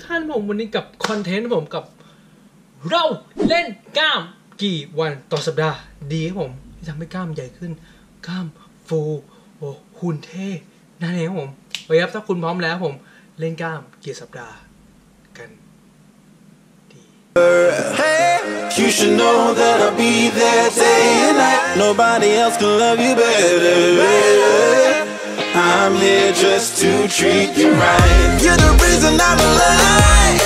ท่านผมวันนี้กับคอนเทนต์ผมกับเราเล่นกล้ามกี่วันต่อสัปดาห์ดีครับผมที่ทำให้กล้ามใหญ่ขึ้นกล้ามฟูหุ่นเท่นั่นเองครับผมโอเคครับถ้าคุณพร้อมแล้วผมเล่นกล้ามกี่สัปดาห์กันดี You should know that I'll be there day and night. Nobody else can love you better. I'm here just to treat you right. You're the reason I'm alive.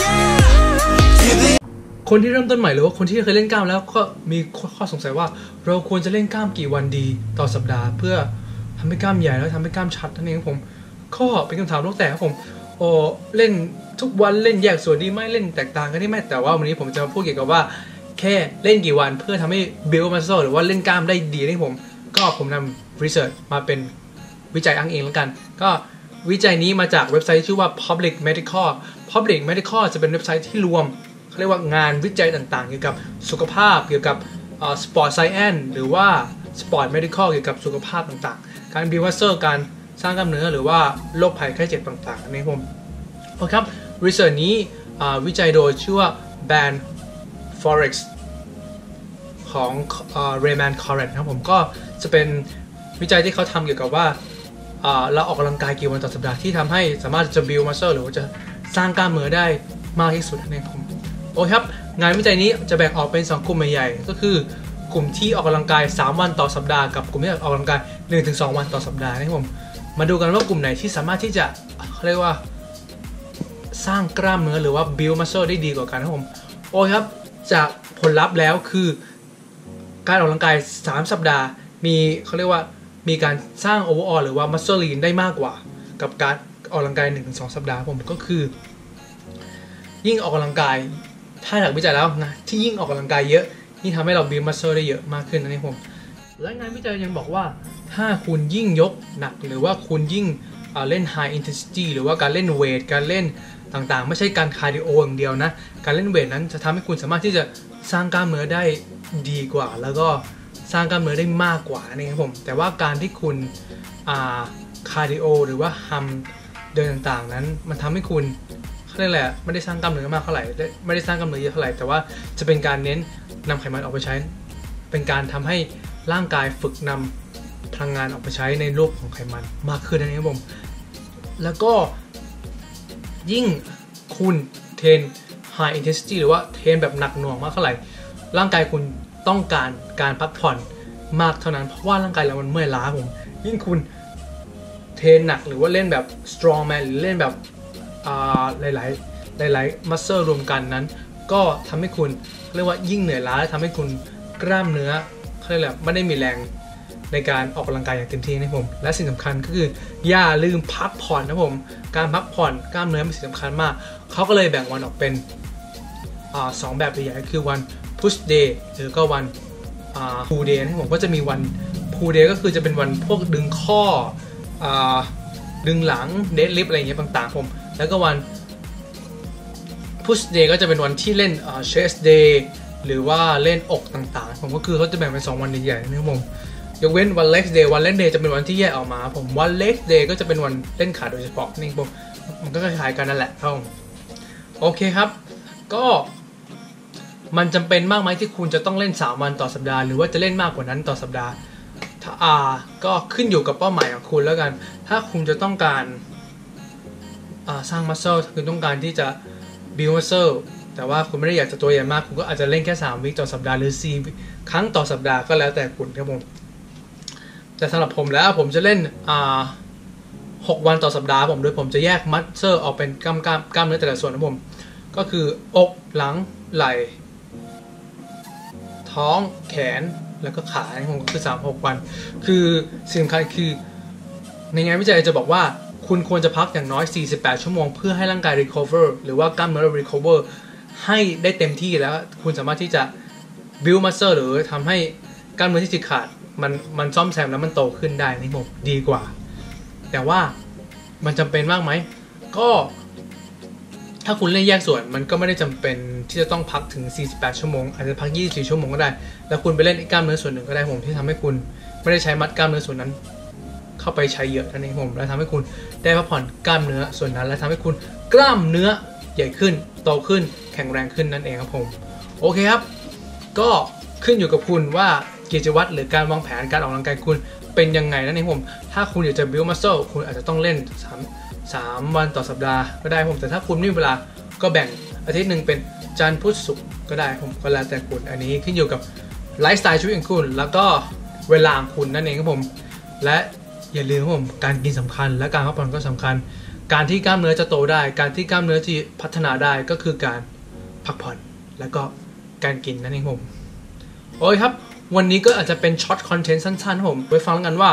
คนที่เริ่มต้นใหม่หรือว่าคนที่เคยเล่นกล้ามแล้วก็มีข้อสงสัยว่าเราควรจะเล่นกล้ามกี่วันดีต่อสัปดาห์เพื่อทำให้กล้ามใหญ่แล้วทำให้กล้ามชัดนั่นเองครับผมข้อเป็นคำถามโลกแตกครับผมเล่นทุกวันเล่นแยกส่วนดีไหมเล่นแตกต่างกันได้ไหมแต่ว่าวันนี้ผมจะมาพูดเกี่ยวกับว่าแค่เล่นกี่วันเพื่อทำให้ build muscle หรือว่าเล่นกล้ามได้ดีนี่ผมนำ research มาเป็นวิจัยอ้างเองแล้วกันก็วิจัยนี้มาจากเว็บไซต์ชื่อว่า Public Medical จะเป็นเว็บไซต์ที่รวมเขาเรียกว่างานวิจัยต่างๆเกี่ยวกับสุขภาพเกี่ยวกับsport science หรือว่า sport medical เกี่ยวกับสุขภาพต่างๆการ build muscle การสร้างกล้ามเนื้อหรือว่าโรคภัยไข้เจ็บต่างๆนี่ผมโอเคครับรีเสิร์ชนี้วิจัยโดยชื่อว่า Ben Forex ของRaymond Corrent ครับผมก็จะเป็นวิจัยที่เขาทำเกี่ยวกับว่าเราออกกำลังกายกี่วันต่อสัปดาห์ที่ทำให้สามารถจะ build muscle หรือว่าจะสร้างกล้ามเนื้อได้มากที่สุดนั่นเองผมโอเคครับงานวิจัยนี้จะแบ่งออกเป็น2กลุ่มใหญ่ๆก็คือกลุ่มที่ออกกำลังกาย3วันต่อสัปดาห์กับกลุ่มที่ออกกำลังกาย 1-2 วันต่อสัปดาห์นะครับผมมาดูกันว่ากลุ่มไหนที่สามารถที่จะเรียกว่าสร้างกล้ามเนื้อหรือว่า build muscle ได้ดีกว่ากันนะครับผมโอเคครับจากผลลัพธ์แล้วคือการออกกำลังกาย3สัปดาห์มีเขาเรียกว่ามีการสร้าง overall หรือว่า muscle lean ได้มากกว่ากับการออกกำลังกาย 1-2 สัปดาห์ผมก็คือยิ่งออกกำลังกายถ้าจากวิจัยแล้วนะที่ยิ่งออกกำลังกายเยอะยิ่งทำให้เรา build muscle ได้เยอะมากขึ้นนะนี่ผมและงานวิจัยยังบอกว่าถ้าคุณยิ่งยกหนักหรือว่าคุณยิ่งเล่น high intensity หรือว่าการเล่นเวทการเล่นต่างๆไม่ใช่การคาร์ดิโออย่างเดียวนะการเล่นเวทนั้นจะทำให้คุณสามารถที่จะสร้างกล้ามเนื้อได้ดีกว่าแล้วก็สร้างกล้ามเนื้อได้มากกว่านี่ครับผมแต่ว่าการที่คุณคาร์ดิโอหรือว่าฮัมเดินต่างๆนั้นมันทำให้คุณเขาเรียกแหละไม่ได้สร้างกล้ามเนื้อมากเท่าไหร่ไม่ได้สร้างกล้ามเนื้อเยอะเท่าไหร่แต่ว่าจะเป็นการเน้นนำไขมันออกไปใช้เป็นการทำให้ร่างกายฝึกนำพลังงานออกไปใช้ในรูปของไขมันมากขึ้นนะครับผมแล้วก็ยิ่งคุณเทรน high intensity หรือว่าเทรนแบบหนักหน่วงมากเท่าไหร่ร่างกายคุณต้องการพักผ่อนมากเท่านั้นเพราะว่าร่างกายเรามันเมื่อยล้าผมยิ่งคุณเทรนหนักหรือว่าเล่นแบบ strong man หรือเล่นแบบหลายมัสเซอร์รวมกันนั้นก็ทำให้คุณเรียกว่ายิ่งเหนื่อยล้าและทำให้คุณกล้ามเนื้อเขาเรียกอะไรไม่ได้มีแรงในการออกกำลังกายอย่างเต็มที่นะผมและสิ่งสำคัญก็คืออย่าลืมพักผ่อนนะผมการพักผ่อนกล้ามเนื้อเป็นสิ่งสำคัญมากเขาก็เลยแบ่งวันออกเป็น2แบบใหญ่ๆคือวัน push day หรือก็วัน pull day นะผมก็จะมีวัน pull day ก็คือจะเป็นวันพวกดึงข้อดึงหลัง deadlift อะไรอย่างเงี้ยต่างๆผมแล้วก็วัน push day ก็จะเป็นวันที่เล่นchest day หรือว่าเล่นอกต่างๆผมก็คือเขาจะแบ่งเป็น2วันใหญ่ๆนะครับผมยกเว้นวัน leg day วัน leg day จะเป็นวันที่แยกออกมาผมวัน leg day ก็จะเป็นวันเล่นขาโดยเฉพาะนี่ผมมันก็คล้ายๆกันนั่นแหละครับผมโอเคครับก็มันจำเป็นมากไหมที่คุณจะต้องเล่น3วันต่อสัปดาห์หรือว่าจะเล่นมากกว่านั้นต่อสัปดาห์ก็ขึ้นอยู่กับเป้าหมายของคุณแล้วกันถ้าคุณจะต้องการสร้าง muscle คุณต้องการที่จะ build muscle แต่ว่าคุณไม่ได้อยากจะตัวใหญ่มากคุณก็อาจจะเล่นแค่3 วีคต่อสัปดาห์หรือ4 ครั้งต่อสัปดาห์ก็แล้วแต่คุณครับผมแต่สำหรับผมแล้วผมจะเล่น6 วันต่อสัปดาห์ผมโดยผมจะแยกมัสเซอร์ออกเป็นกล้ามเนื้อแต่ละส่วนนะผมก็คืออกหลังไหล่ท้องแขนแล้วก็ขาผมก็คือ3-6 วันคือสิ่งสำคัญคือในงานวิจัยจะบอกว่าคุณควรจะพักอย่างน้อย48 ชั่วโมงเพื่อให้ร่างกาย recover หรือว่ากล้ามเนื้อ recover ให้ได้เต็มที่แล้วคุณสามารถที่จะ build muscle หรือทำให้กล้ามเนื้อที่ฉีกขาดมันซ่อมแซมแล้วมันโตขึ้นได้นี่ผมดีกว่าแต่ว่ามันจำเป็นมากไหมก็ถ้าคุณเล่นแยกส่วนมันก็ไม่ได้จำเป็นที่จะต้องพักถึง48 ชั่วโมงอาจจะพัก24 ชั่วโมงก็ได้แล้วคุณไปเล่นกล้ามเนื้อส่วนหนึ่งก็ได้ผมที่ทำให้คุณไม่ได้ใช้มัดกล้ามเนื้อส่วนนั้นเข้าไปใช้เยอะนั่นเองผมและทำให้คุณได้พักผ่อนกล้ามเนื้อส่วนนั้นและทำให้คุณกล้ามเนื้อใหญ่ขึ้นโตขึ้นแข็งแรงขึ้นนั่นเองครับผมโอเคครับก็ขึ้นอยู่กับคุณว่ากิจวัตรหรือการวางแผนการออกกำลังกายคุณเป็นยังไงนั่นเองผมถ้าคุณอยากจะ build muscle คุณอาจจะต้องเล่น3 วันต่อสัปดาห์ก็ได้ผมแต่ถ้าคุณไม่มีเวลาก็แบ่งอาทิตย์หนึ่งเป็นจันทร์พุธศุกร์ก็ได้ผมก็แล้วแต่คุณอันนี้ขึ้นอยู่กับไลฟ์สไตล์ชีวิตของคุณแล้วก็เวลาของคุณนั่นเองครับผมและอย่าลืมครับผมการกินสำคัญและการพักผ่อนก็สำคัญการที่กล้ามเนื้อจะโตได้การที่กล้ามเนื้อที่พัฒนาได้ก็คือการพักผ่อนแล้วก็การกินนั่นเองผมโอ้ยครับวันนี้ก็อาจจะเป็นช็อตคอนเทนต์สั้นๆผมไปฟังกันว่า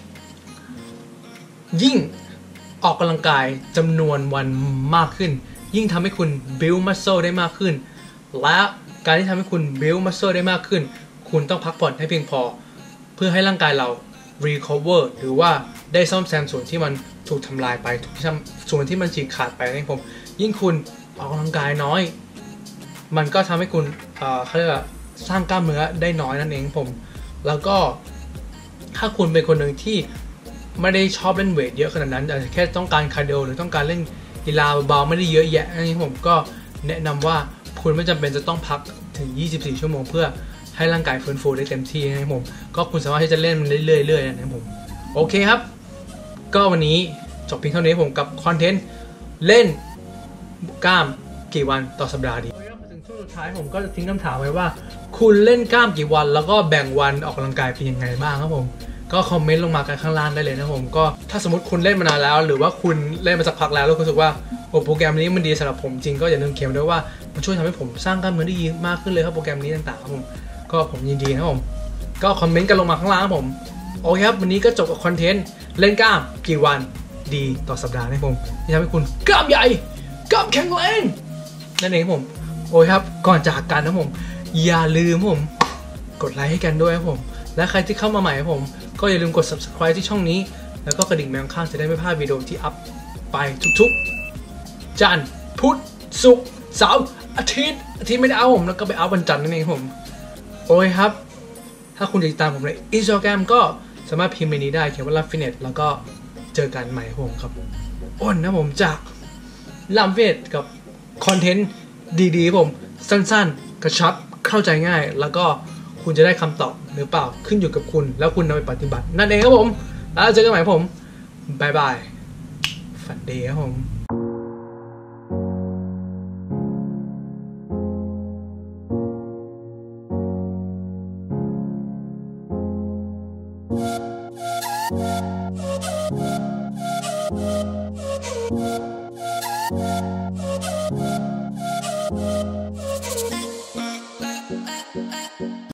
ยิ่งออกกำลังกายจำนวนวันมากขึ้นยิ่งทำให้คุณ build muscle ได้มากขึ้นและการที่ทำให้คุณ build muscle ได้มากขึ้นคุณต้องพักผ่อนให้เพียงพอเพื่อให้ร่างกายเรา recover หรือว่าได้ซ่อมแซมส่วนที่มันถูกทำลายไปส่วนที่มันฉีกขาดไปนะครับผมยิ่งคุณออกกำลังกายน้อยมันก็ทำให้คุณเขาเรียกว่าสร้างกล้ามเนื้อได้น้อยนั่นเองผมแล้วก็ถ้าคุณเป็นคนหนึ่งที่ไม่ได้ชอบเล่นเวทเยอะขนาดนั้นอาจจะแค่ต้องการคาร์ดิโอหรือต้องการเล่นกีฬาเบาๆไม่ได้เยอะแยะนี่ผมก็แนะนำว่าคุณไม่จำเป็นจะต้องพักถึง24 ชั่วโมงเพื่อให้ร่างกายฟื้นฟูได้เต็มที่นะครับผมก็คุณสามารถที่จะเล่นมันเรื่อยๆนะครับผมโอเคครับก็วันนี้จบเพียงเท่านี้ผมกับคอนเทนต์เล่นกล้ามกี่วันต่อสัปดาห์ดีถึงช่วงสุดท้ายผมก็จะทิ้งคำถามไว้ว่าคุณเล่นกล้ามกี่วันแล้วก็แบ่งวันออกกำลังกายเป็นยังไงบ้างครับผมก็คอมเมนต์ลงมากันข้างล่างได้เลยนะผมก็ถ้าสมมติคุณเล่นมานานแล้วหรือว่าคุณเล่นมาสักพักแล้วแล้วคุณรู้สึกว่าโปรแกรมนี้มันดีสำหรับผมจริงก็อย่าลืมเขียนด้วยว่ามันช่วยทำให้ผมสร้างกล้ามเนื้อได้ดีมากขึ้นเลยครับโปรแกรมนี้ต่างๆครับผมก็ผมยินดีนะครับผมก็คอมเมนต์กันลงมาข้างล่างครับผมโอเคครับวันนี้ก็จบกับคอนเทนต์เล่นกล้ามกี่วันดีต่อสัปดาห์นะครับผมที่ทำให้คุณกล้ามใหญ่กล้ามแข็งแรงนั่นเองครับผมโอ้ยครับก่อนจากกันนะผมอย่าลืมผมกดไลค์ให้กันด้วยครับผมและใครที่เข้ามาใหม่ครับผมก็อย่าลืมกด subscribe ที่ช่องนี้แล้วก็กระดิ่งแมวข้างจะได้ไม่พลาดวิดีโอที่อัพไปทุกๆจันทร์พุธศุกร์เสาร์อาทิตย์ไม่ได้เอาผมแล้วก็ไปเอาวันจันทร์นั่นเองผมโอ้ยครับถ้าคุณติดตามผมใน Instagram ก็สามารถพิมพ์ในนี้ได้เขียนว่าลัมฟิตเนสแล้วก็เจอกันใหม่ครับผมครับอ้นนะผมจากลัมฟิตเนสกับคอนเทนต์ดีๆผมสั้นๆกระชับเข้าใจง่ายแล้วก็คุณจะได้คำตอบหรือเปล่าขึ้นอยู่กับคุณแล้วคุณนำไปปฏิบัตินั่นเองครับผมแล้วเจอกันใหม่ผมบายบายฝันดีครับผม